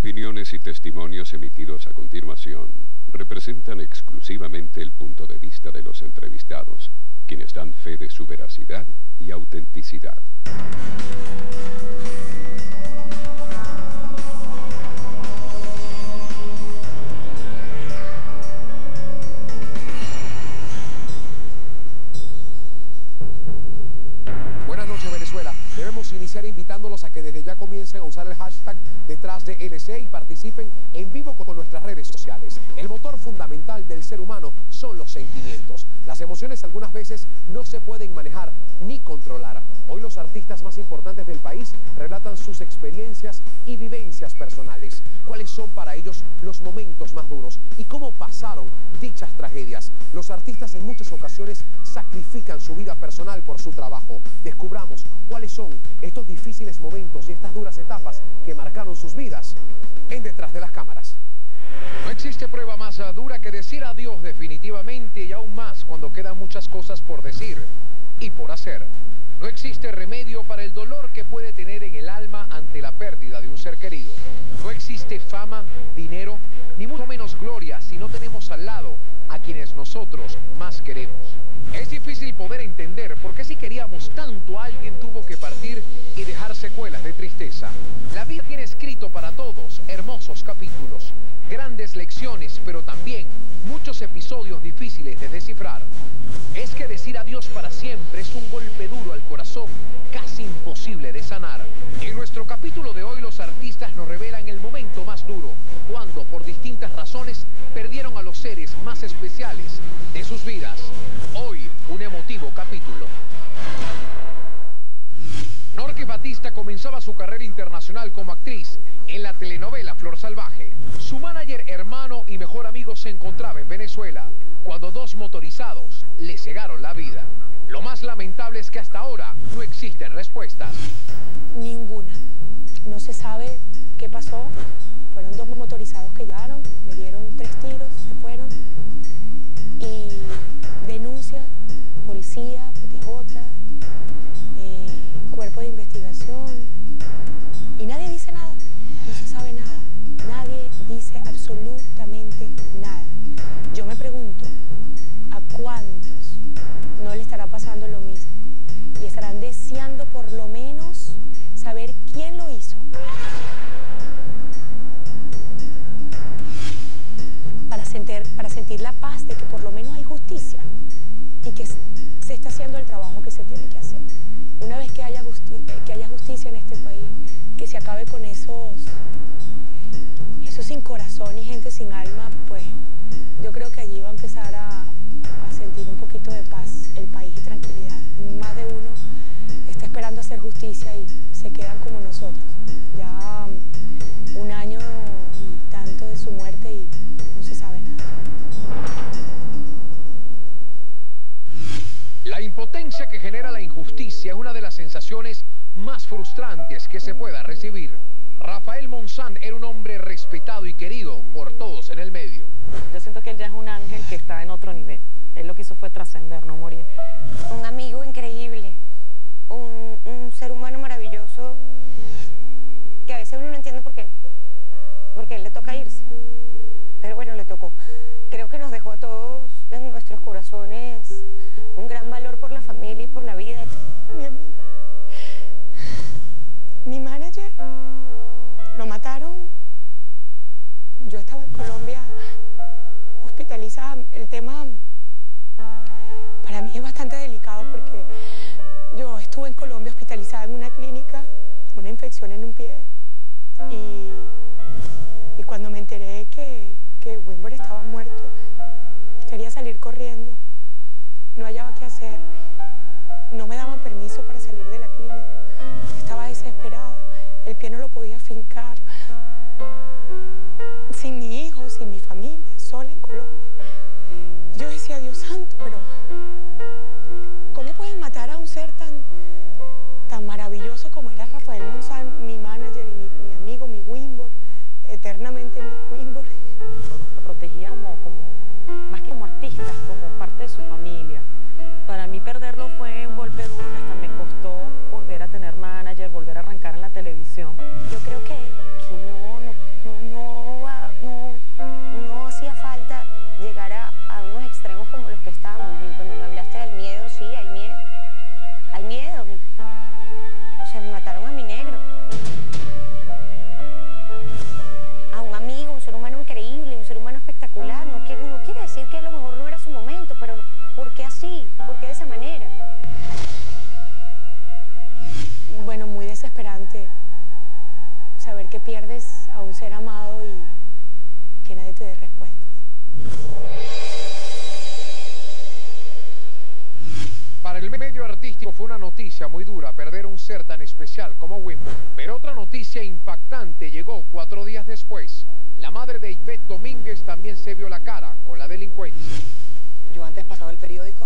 opiniones y testimonios emitidos a continuación representan exclusivamente el punto de vista de los entrevistados, quienes dan fe de su veracidad y autenticidad. Buenas noches, Venezuela. Debemos iniciar invitándolos a que desde ya comiencen a usar el hashtag detrás de LC y participen en vivo con nuestras redes sociales. El motor fundamental del ser humano son los sentimientos. Las emociones algunas veces no se pueden manejar ni controlar. Hoy los artistas más importantes del país relatan sus experiencias y vivencias personales. ¿Cuáles son para ellos los momentos más duros y cómo pasaron dichas tragedias? Los artistas en muchas ocasiones sacrifican su vida personal por su trabajo. Descubramos cuáles son estos difíciles momentos y estas duras etapas que marcaron sus vidas en Detrás de las Cámaras. No existe prueba más dura que decir adiós definitivamente, y aún más cuando quedan muchas cosas por decir y por hacer. No existe remedio para el dolor que puede tener en el alma ante la pérdida de un ser querido. No existe fama, dinero, ni mucho menos gloria si no tenemos al lado a quienes nosotros más queremos. Es difícil poder entender por qué si queríamos tanto a alguien tuvo que partir y dejar secuelas de tristeza. La vida tiene escrito para todos hermosos capítulos, grandes lecciones, pero también muchos episodios difíciles de descifrar. Es que decir adiós para siempre es un golpe duro al corazón, casi imposible de sanar. En nuestro capítulo de hoy los artistas nos revelan el momento más duro, cuando por distintas razones perdieron a los seres más especiales de sus vidas. Hoy, un emotivo capítulo. Norquis Batista comenzaba su carrera internacional como actriz en la telenovela Flor Salvaje. Su manager, hermano y mejor amigo se encontraba en Venezuela cuando dos motorizados le cegaron la vida. Lo más lamentable es que hasta ahora no existen respuestas. Ninguna. No se sabe qué pasó. Fueron dos motorizados que llegaron, le dieron 3 tiros, se fueron. Y denuncias, policía, PTJ, cuerpo de investigación. Y nadie dice nada, no se sabe nada. Nadie dice absolutamente nada. Yo me pregunto, ¿a cuántos no le estará pasando lo mismo? Y estarán deseando por lo menos saber quién lo hizo. Para sentir la paz de que por lo menos hay justicia y que se está haciendo el trabajo que se tiene que hacer. Una vez que haya justicia en este país, que se acabe con esos sin corazón y gente sin alma, pues yo creo que allí va a empezar a sentir un poquito de paz el país y tranquilidad. Más de uno está esperando hacer justicia y se quedan como nosotros. Ya 1 año y tanto de su muerte y no se sabe nada. La impotencia que genera la injusticia es una de las sensaciones más frustrantes que se pueda recibir. Rafael Monzant era un hombre respetado y querido por todos en el medio. Yo siento que él ya es un ángel que está en otro nivel. Él lo que hizo fue trascender, no morir. Un amigo increíble, un ser humano maravilloso que a veces uno no entiende por qué. Porque él le toca irse. Pero bueno, le tocó. Creo que nos dejó a todos en nuestros corazones un gran valor por la familia y por la vida. Mi amigo, mi manager, lo mataron. Yo estaba en Colombia hospitalizada. El tema para mí es bastante delicado porque yo estuve en Colombia hospitalizada en una clínica, una infección en un pie. Y cuando me enteré que Wimber estaba muerto, quería salir corriendo. No hallaba qué hacer. No me daban permiso para salir de la clínica. Estaba desesperada. El pie no lo podía fincar. Sin mi hijo, sin mi familia, sola en Colombia. Yo decía, Dios santo, pero ¿cómo pueden matar a un ser tan maravilloso como era Rafael Monzant, mi manager y mi amigo, mi Wimber, eternamente mi Wimber? Nos protegía como más que como artistas, como parte de su familia. Para mí perderlo fue un golpe duro que hasta me costó volver a tener manager, volver a arrancar en la televisión. Yo creo que no así? ¿Por qué de esa manera? Bueno, muy desesperante saber que pierdes a un ser amado y que nadie te dé respuestas. Para el medio artístico fue una noticia muy dura perder un ser tan especial como Wimbledon. Pero otra noticia impactante llegó 4 días después. La madre de Ivette Domínguez también se vio la cara con la delincuencia. Yo antes pasaba el periódico,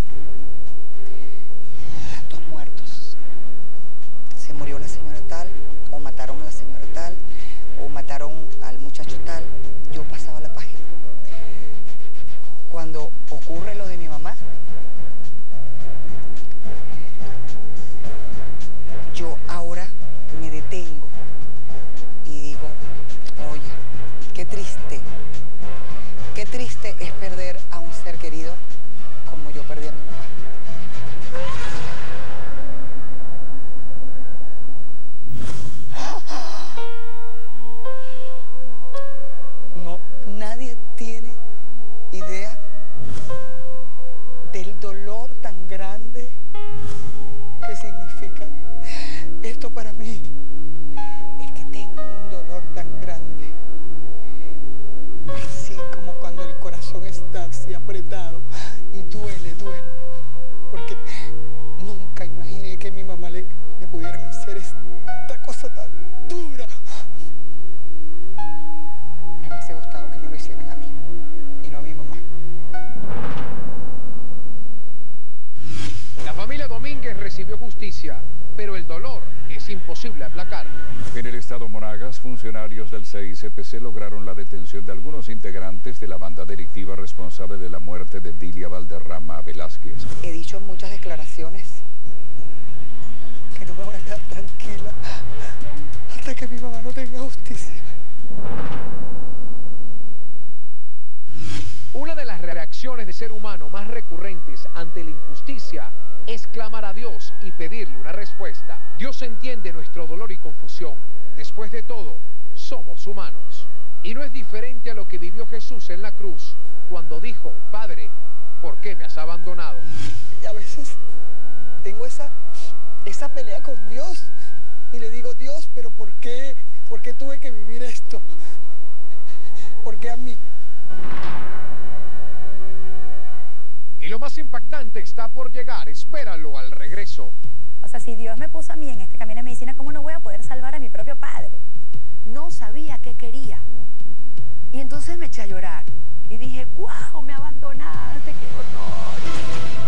2 muertos. Se murió la señora tal, o mataron a la señora tal, o mataron al muchacho tal. Yo pasaba la página. Cuando ocurre lo de mi mamá, yo ahora me detengo y digo, oye, qué triste es perder a un ser querido como yo perdí a mi mamá. No, nadie tiene idea del dolor tan grande que significa esto para mí. Es que tengo un dolor tan grande, así como cuando el corazón está así apretado y duele, porque nunca imaginé que a mi mamá le pudieran hacer esta cosa tan dura. Me hubiese gustado que me lo hicieran a mí y no a mi mamá. La familia Domínguez recibió justicia, pero el dolor es imposible aplacarlo. En el estado Monagas, funcionarios del CICPC lograron la detención de algunos integrantes de la banda delictiva responsable de la muerte de Dilia Valderrama Velázquez. He dicho en muchas declaraciones que no me voy a quedar tranquila hasta que mi mamá no tenga justicia. Una de las reacciones de ser humano más recurrentes ante la injusticia es clamar a Dios y pedirle una respuesta. Dios entiende nuestro dolor y confusión. Después de todo, somos humanos. Y no es diferente a lo que vivió Jesús en la cruz, cuando dijo, Padre, ¿por qué me has abandonado? Y a veces tengo esa pelea con Dios y le digo, Dios, pero ¿por qué? ¿Por qué tuve que vivir esto? ¿Por qué a mí? Y lo más impactante está por llegar, espéralo al regreso. O sea, si Dios me puso a mí en este camino de medicina, ¿cómo no voy a poder salvar a mi propio padre? No sabía qué quería. Y entonces me eché a llorar. Y dije, ¡guau! Me abandonaste, qué horror.